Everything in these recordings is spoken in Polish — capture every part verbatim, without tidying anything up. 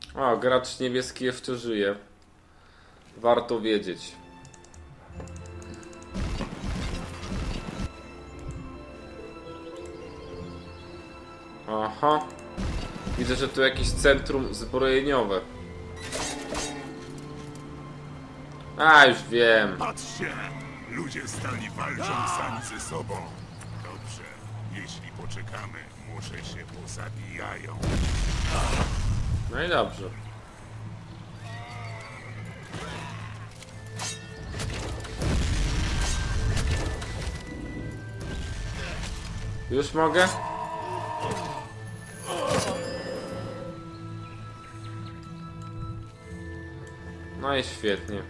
O, gracz niebieski jeszcze żyje. Warto wiedzieć. Aha. Widzę, że tu jakieś centrum zbrojeniowe. A, już wiem. Patrzcie! Ludzie stali walczą sami ze sobą. Dobrze. Jeśli poczekamy, może się pozabijają. No i dobrze. Już mogę? No i świetnie.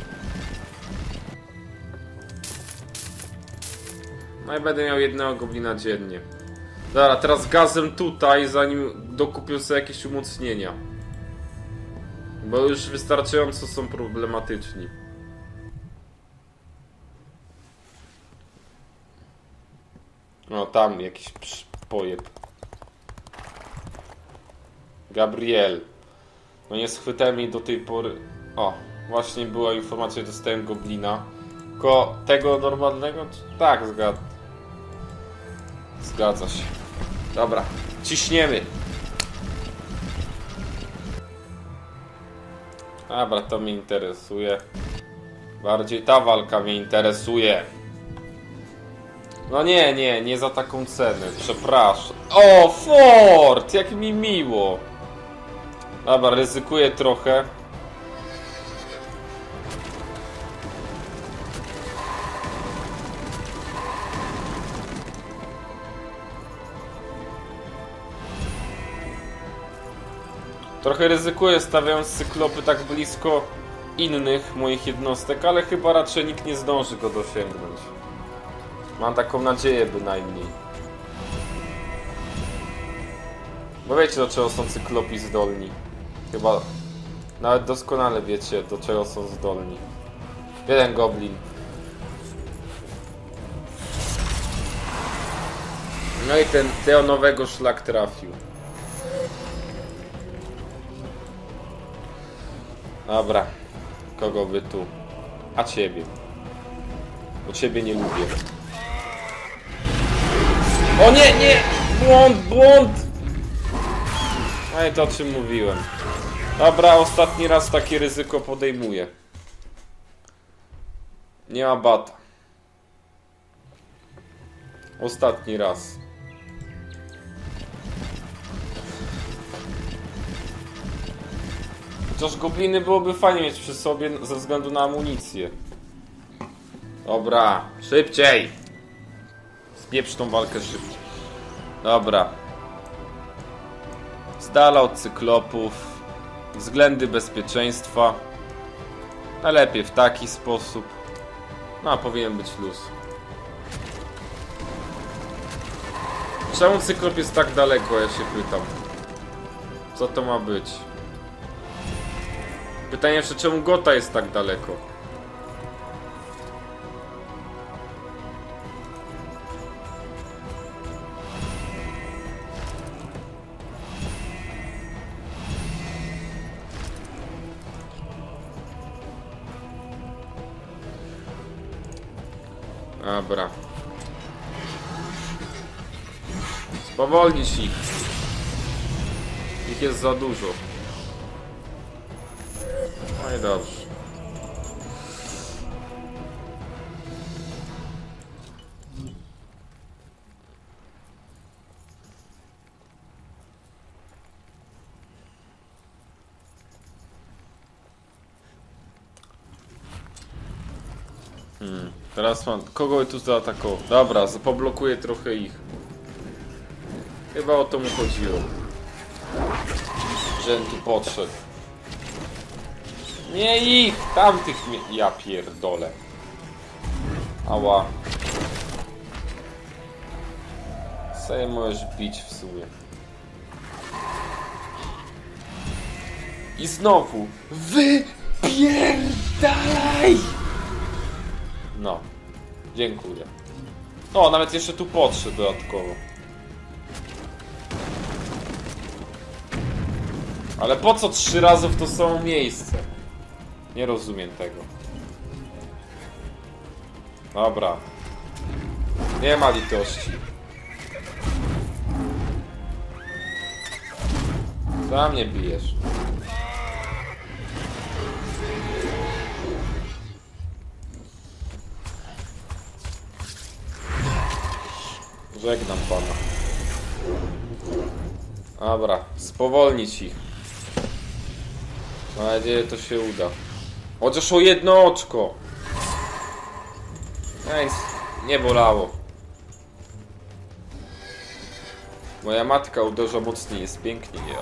No i będę miał jednego goblina dziennie. Dobra, teraz gazem tutaj, zanim dokupię sobie jakieś umocnienia. Bo już wystarczająco są problematyczni. O, tam jakiś pojeb. Gabriel. No nie schwytałem jej do tej pory. O, właśnie była informacja, że dostałem goblina. Tylko tego normalnego? Tak, zgad... Zgadza się. Dobra, ciśniemy. Dobra, to mnie interesuje. Bardziej ta walka mnie interesuje. No nie, nie, nie za taką cenę, przepraszam. O, Ford! Jak mi miło. Dobra, ryzykuję trochę. Trochę ryzykuję, stawiając cyklopy tak blisko innych moich jednostek, ale chyba raczej nikt nie zdąży go dosięgnąć. Mam taką nadzieję bynajmniej. Bo wiecie, do czego są cyklopi zdolni. Chyba nawet doskonale wiecie, do czego są zdolni. Jeden goblin. No i ten teonowego szlak trafił. Dobra. Kogo by tu? A ciebie. Bo ciebie nie lubię. O nie, nie! Błąd, błąd! No i to, o czym mówiłem. Dobra, ostatni raz takie ryzyko podejmuję. Nie ma bata. Ostatni raz. Chociaż gobliny byłoby fajnie mieć przy sobie ze względu na amunicję. Dobra, szybciej! Spieprz tą walkę szybciej. Dobra. Z dala od cyklopów. Względy bezpieczeństwa. Najlepiej w taki sposób. No, a powinien być luz. Czemu cyklop jest tak daleko, ja się pytam. Co to ma być? Pytanie jeszcze, czemu Gota jest tak daleko? Dobra. Spowolnić ich. Ich jest za dużo. No i dobrze. Hmm. Teraz mam... Kogo by tu zaatakował? Dobra, poblokuję trochę ich. Chyba o to mu chodziło. Że tu podszedł. Nie ich! Tamtych mnie... Ja pierdolę. Ała. Sobie możesz bić w sumie. I znowu. Wypierdalaj! No. Dziękuję. O, nawet jeszcze tu podszedł dodatkowo. Ale po co trzy razy w to samo miejsce? Nie rozumiem tego. Dobra. Nie ma litości. Za mnie bijesz. Żegnam pana. Dobra, spowolnić ich. Mam nadzieję, to się uda. Chociaż o jedno oczko. Nic, nie bolało. Moja matka uderza mocniej, jest pięknie, nie?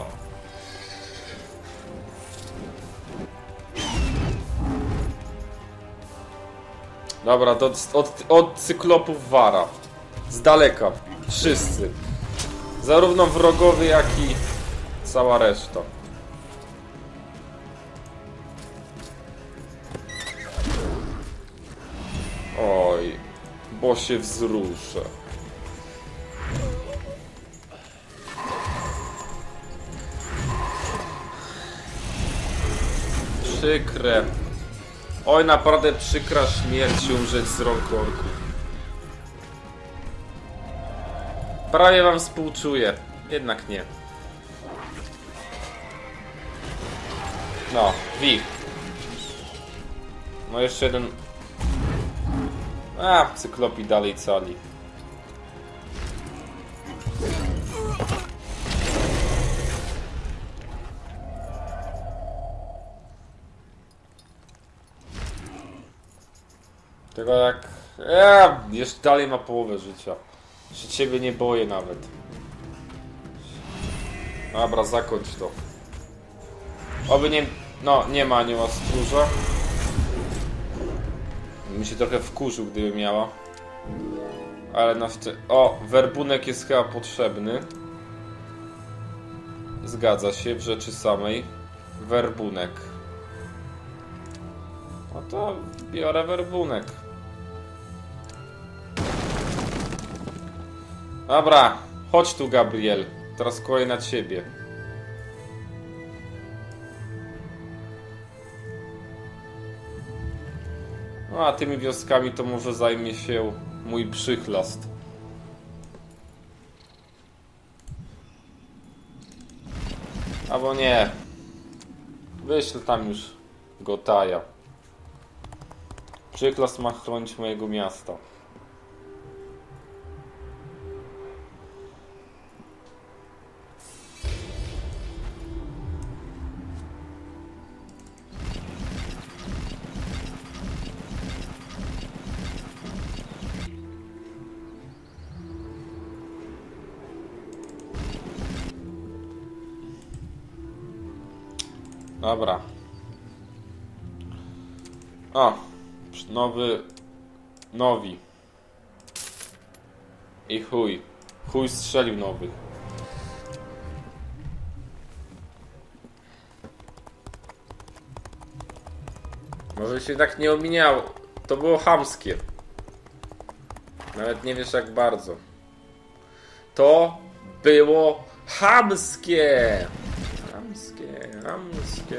Dobra, do, od, od cyklopów wara. Z daleka. Wszyscy. Zarówno wrogowie, jak i cała reszta. Oj, bo się wzruszę. Przykre. Oj, naprawdę przykra śmierć umrzeć z rąk orków. Prawie wam współczuję. Jednak nie. No, Wi. No jeszcze jeden. A, cyklopi dalej cali. Tego jak... Eee, jeszcze dalej ma połowę życia. Się ciebie nie boję nawet. Dobra, zakończ to. Oby nie... No, nie ma, nie ma stróża. Mi się trochę wkurzył, gdyby miała. Ale na wcie... O, werbunek jest chyba potrzebny. Zgadza się, w rzeczy samej. Werbunek. No to biorę werbunek. Dobra, chodź tu, Gabriel. Teraz kolej na ciebie. No a tymi wioskami to może zajmie się mój przychlast. Albo nie. Wyślę tam już Gotaja. Przychlast ma chronić mojego miasta. Dobra. O, nowy, nowi. I chuj. Chuj strzelił nowych. Może się tak nie ominiało. To było chamskie. Nawet nie wiesz jak bardzo. To było chamskie. Chamskie, chamskie.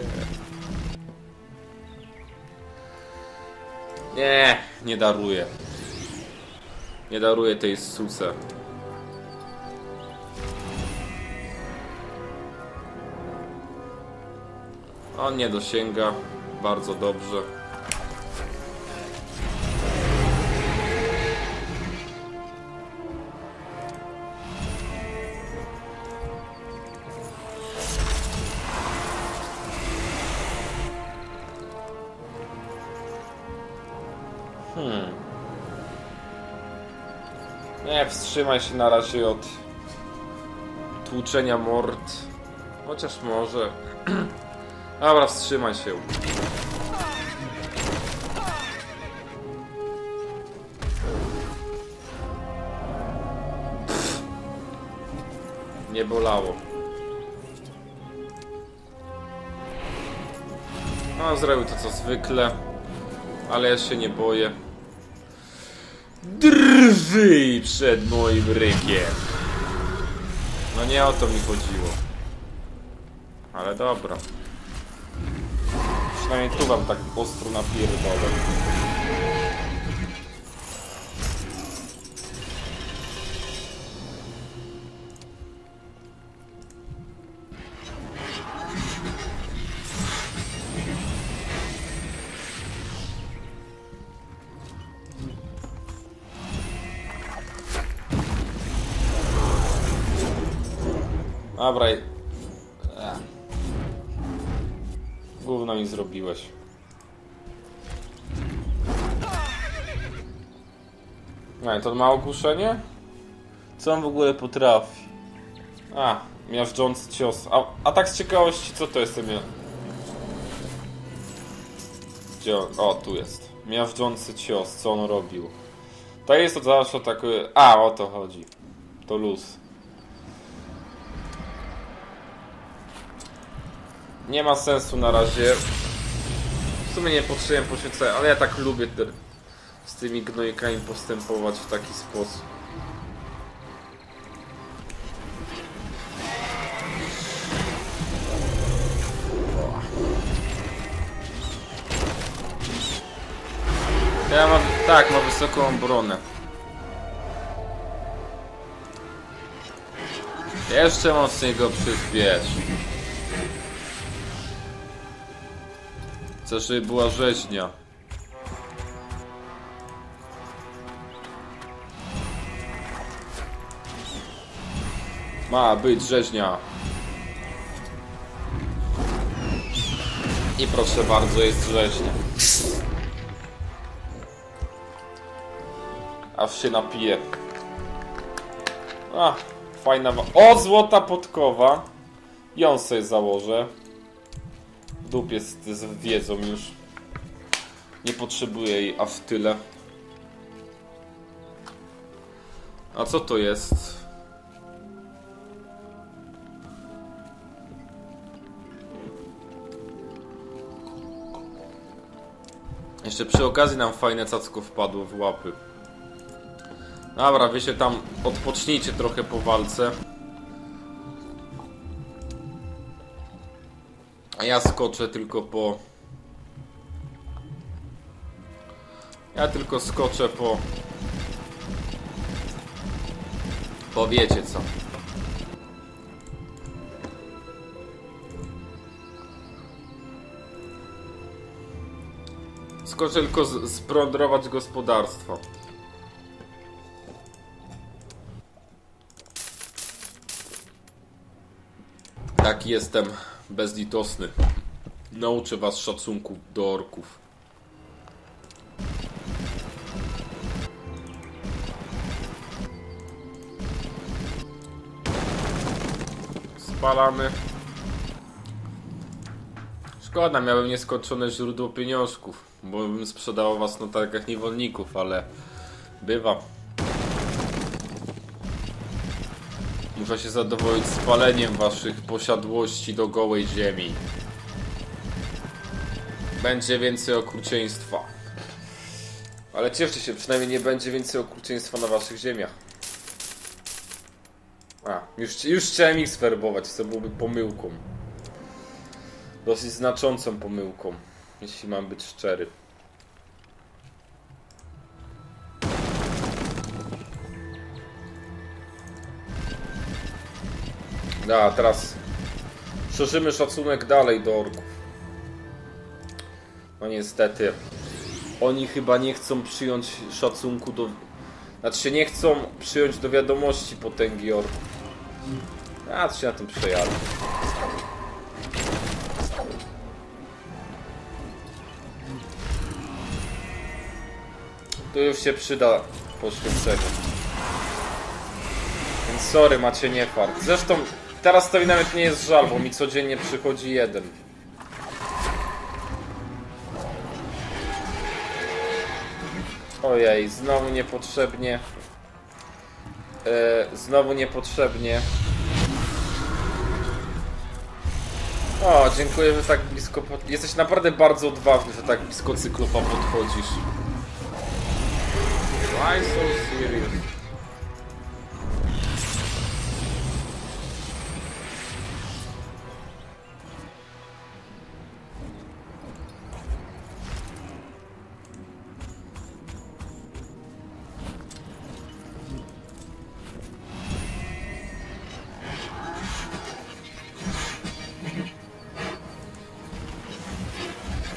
Nie, nie daruję. Nie daruję tej suce. On nie dosięga. Bardzo dobrze. Hmm. Nie, wstrzymaj się na razie od tłuczenia mord. Chociaż może. Dobra, wstrzymaj się. Pff. Nie bolało. No, zrobił to co zwykle. Ale ja się nie boję. Drżyj przed moim rykiem. No nie o to mi chodziło. Ale dobra. Przynajmniej tu wam tak ostro napierdolę. Dobra. Ech. Gówno mi zrobiłeś. No i to ma ogłuszenie? Co on w ogóle potrafi? A, miażdżący cios. A, a tak z ciekawości, co to jest ten mia... Gdzie on? O, tu jest. Miażdżący cios, co on robił? To jest to zawsze taki... A, o to chodzi. To luz. Nie ma sensu na razie. W sumie nie potrzebuję poświęcenia, ale ja tak lubię te, z tymi gnojkami postępować w taki sposób. Ja mam, tak, ma wysoką obronę. Jeszcze mocniej go przyspiesz. Chcę, żeby była rzeźnia. Ma być rzeźnia. I proszę bardzo, jest rzeźnia. Aż się napije. A, fajna wa... O, złota podkowa. Ją sobie założę. W dupie z, z wiedzą już. Nie potrzebuję jej aż tyle. A co to jest? Jeszcze przy okazji nam fajne cacko wpadło w łapy. Dobra, wy się tam odpocznijcie trochę po walce. A ja skoczę tylko po... Ja tylko skoczę po... Po wiecie co. Skoczę tylko splądrować gospodarstwo. Tak, jestem bezlitosny. Nauczę was szacunku do orków. Spalamy. Szkoda, miałem nieskończone źródło pieniążków, bo bym sprzedał was na targach niewolników, ale bywa. Muszę się zadowolić spaleniem waszych posiadłości do gołej ziemi. Będzie więcej okrucieństwa. Ale cieszcie się, przynajmniej nie będzie więcej okrucieństwa na waszych ziemiach. A, już, już chciałem ich swerbować, co byłoby pomyłką. Dosyć znaczącą pomyłką, jeśli mam być szczery. Da, teraz szerzymy szacunek dalej do orków. No niestety, oni chyba nie chcą przyjąć szacunku do... Znaczy się nie chcą przyjąć do wiadomości potęgi orków. A, to się na tym przejadę. Tu już się przyda poświęcenie. Więc sorry, macie nie fart. Zresztą teraz to mi nawet nie jest żal, bo mi codziennie przychodzi jeden. Ojej, znowu niepotrzebnie. Yy, znowu niepotrzebnie. O, dziękuję, że tak blisko pod... Jesteś naprawdę bardzo odważny, że tak blisko Cyklopa podchodzisz. Why so serious?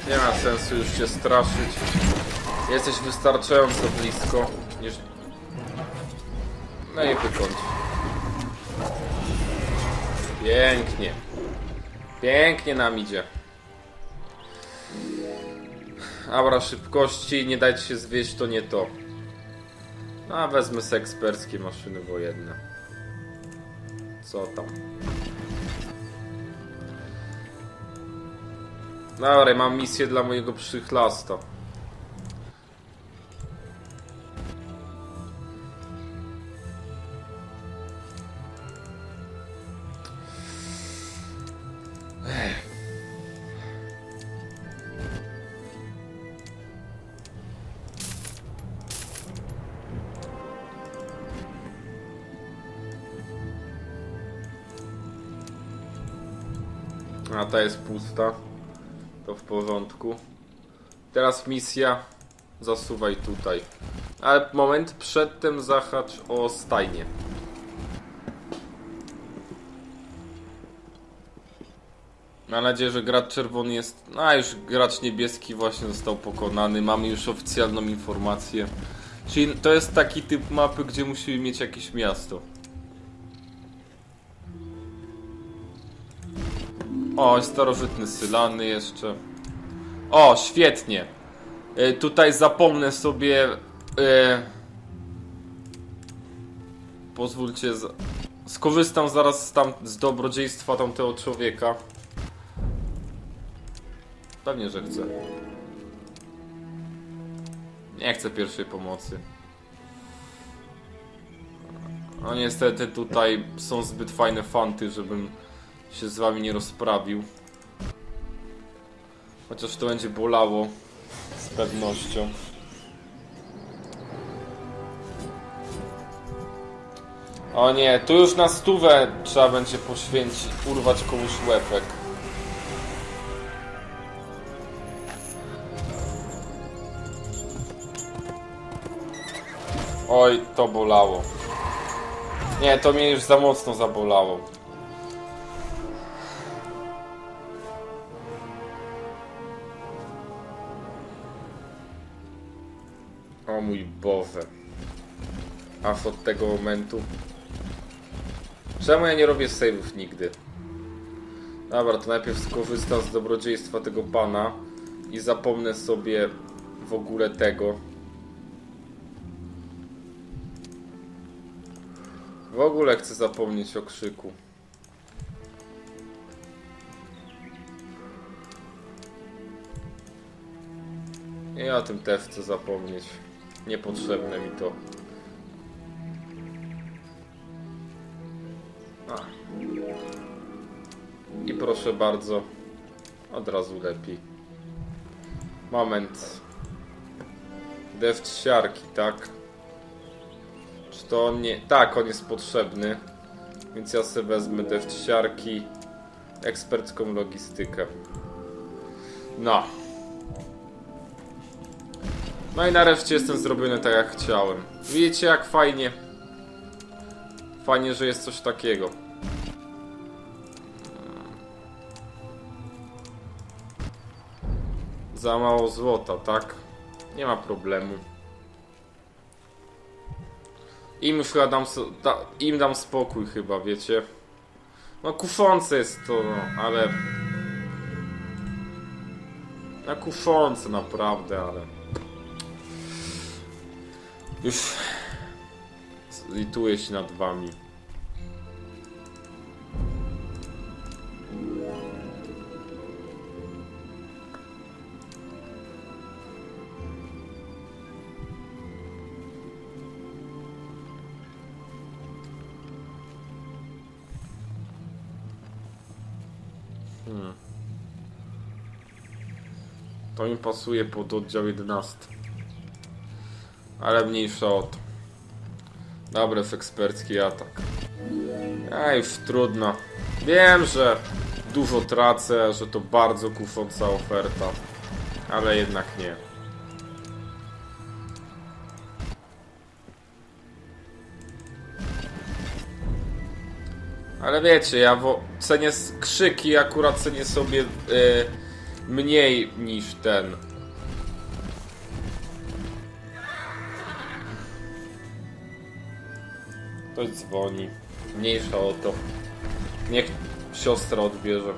Nie ma sensu już cię straszyć. Jesteś wystarczająco blisko. Niż... No i wykończ. Pięknie. Pięknie nam idzie. Aura szybkości, nie dajcie się zwieść, to nie to. A wezmę sobie eksperckie maszyny wojenne. Co tam? Dobra, mam misję dla mojego przychlasta. A ta jest pusta. To w porządku. Teraz misja. Zasuwaj tutaj. Ale moment, przedtem zahacz o stajnię. Mam nadzieję, że gracz czerwony jest... A już gracz niebieski właśnie został pokonany. Mamy już oficjalną informację. Czyli to jest taki typ mapy, gdzie musimy mieć jakieś miasto. O, starożytny Sylany jeszcze. O, świetnie. Y, tutaj zapomnę sobie... Y, pozwólcie... Z, skorzystam zaraz z, tam, z dobrodziejstwa tamtego człowieka. Pewnie, że chcę. Nie chcę pierwszej pomocy. No niestety tutaj są zbyt fajne fanty, żebym się z wami nie rozprawił. Chociaż to będzie bolało. Z pewnością. O nie, tu już na stówę trzeba będzie poświęcić, urwać komuś łepek. Oj, to bolało. Nie, to mnie już za mocno zabolało. O mój Boże. Aż od tego momentu. Czemu ja nie robię save'ów nigdy? Dobra, to najpierw skorzystam z dobrodziejstwa tego pana i zapomnę sobie w ogóle tego. W ogóle chcę zapomnieć o krzyku. I o tym też chcę zapomnieć. Niepotrzebne mi to. A. I proszę bardzo. Od razu lepiej. Moment. Deszcz siarki, tak? Czy to on nie... Tak, on jest potrzebny. Więc ja sobie wezmę deszcz siarki. Ekspercką logistykę. No. No i nareszcie jestem zrobiony tak jak chciałem. Widzicie jak fajnie. Fajnie, że jest coś takiego. Za mało złota, tak? Nie ma problemu. Im już chyba dam, da, im dam spokój chyba, wiecie. No kuszące jest to, no, ale... No kuszące naprawdę, ale... Już... Zlituję się nad wami. Hmm. To mi pasuje pod oddział jedenasty. Ale mniejsza o to. Dobry ekspercki atak. A już trudno. Wiem, że dużo tracę, że to bardzo kusząca oferta. Ale jednak nie. Ale wiecie, ja cenię krzyki, akurat cenię sobie yy, mniej niż ten. Ktoś dzwoni. Mniejsza o to. Niech siostra odbierze.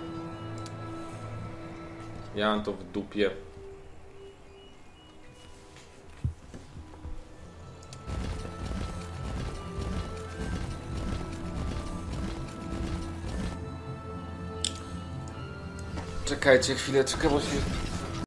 Ja mam to w dupie. Czekajcie chwileczkę, bo się